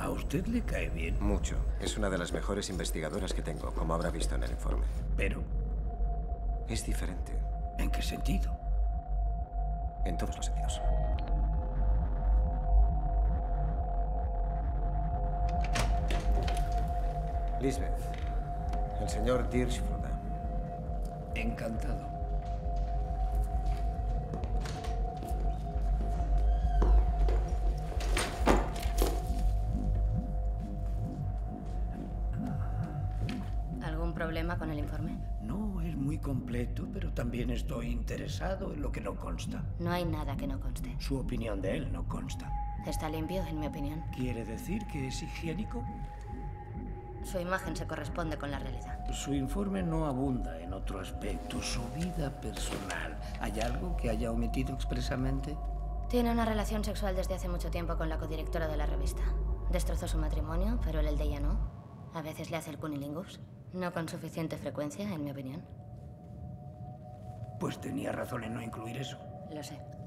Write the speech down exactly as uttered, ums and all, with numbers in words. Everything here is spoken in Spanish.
¿A usted le cae bien? Mucho. Es una de las mejores investigadoras que tengo, como habrá visto en el informe. Pero, Es diferente. ¿en qué sentido? En todos los sentidos. Lisbeth, el señor Dirschfruda. Encantado. ¿Algún problema con el informe? No, es muy completo, pero también estoy interesado en lo que no consta. No hay nada que no conste. Su opinión de él no consta. Está limpio, en mi opinión. ¿Quiere decir que es higiénico? Su imagen se corresponde con la realidad. Su informe no abunda en otro aspecto, su vida personal. ¿Hay algo que haya omitido expresamente? Tiene una relación sexual desde hace mucho tiempo con la codirectora de la revista. Destrozó su matrimonio, pero el de ella no. A veces le hace el cunilingus. No con suficiente frecuencia, en mi opinión. Pues tenía razón en no incluir eso. Lo sé.